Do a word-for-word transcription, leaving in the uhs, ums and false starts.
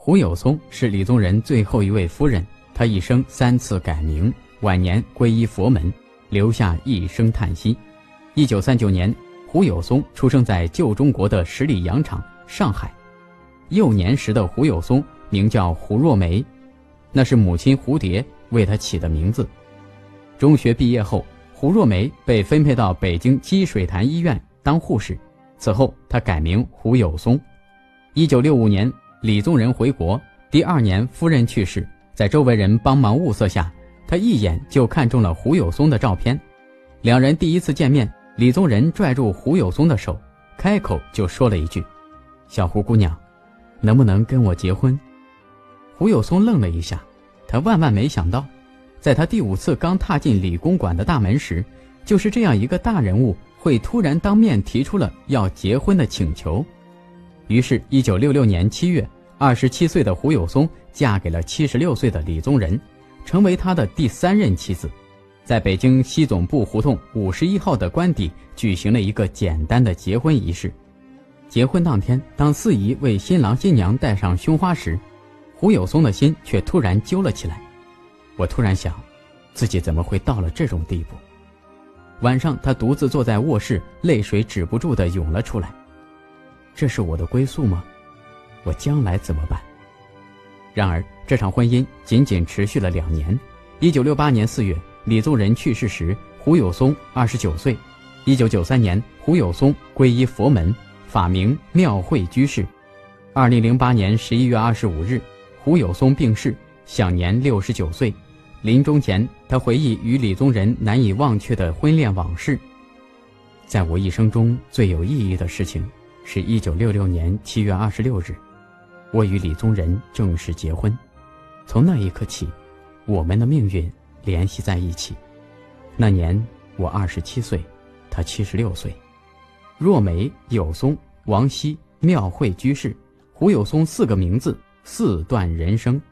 胡有松是李宗仁最后一位夫人，她一生三次改名，晚年皈依佛门，留下一声叹息。一九三九年，胡有松出生在旧中国的十里洋场，上海。幼年时的胡有松名叫胡若梅，那是母亲蝴蝶为他起的名字。中学毕业后，胡若梅被分配到北京积水潭医院当护士，此后他改名胡有松。一九六五年，李宗仁回国，第二年夫人去世，在周围人帮忙物色下，他一眼就看中了胡有松的照片。两人第一次见面，李宗仁拽住胡有松的手，开口就说了一句：“小胡姑娘，能不能跟我结婚？”胡有松愣了一下，他万万没想到，在他第五次刚踏进理工馆的大门时，就是这样一个大人物会突然当面提出了要结婚的请求。于是一九六六年七月，二十七岁的胡有松嫁给了七十六岁的李宗仁，成为他的第三任妻子。在北京西总部胡同五十一号的官邸举行了一个简单的结婚仪式。结婚当天，当司仪为新郎新娘戴上胸花时，胡有松的心却突然揪了起来。我突然想，自己怎么会到了这种地步？晚上他独自坐在卧室，泪水止不住地涌了出来。这是我的归宿吗？我将来怎么办？然而这场婚姻仅仅持续了两年。一九六八年四月，李宗仁去世时，胡有松二十九岁。一九九三年，胡有松皈依佛门，法名妙慧居士。二零零八年十一月二十五日，胡有松病逝，享年六十九岁。临终前，他回忆与李宗仁难以忘却的婚恋往事。在我一生中最有意义的事情，是一九六六年七月二十六日，我与李宗仁正式结婚。从那一刻起，我们的命运联系在一起。那年我二十七岁，他七十六岁。若梅、有松、王熙、妙慧居士，胡有松四个名字，四段人生。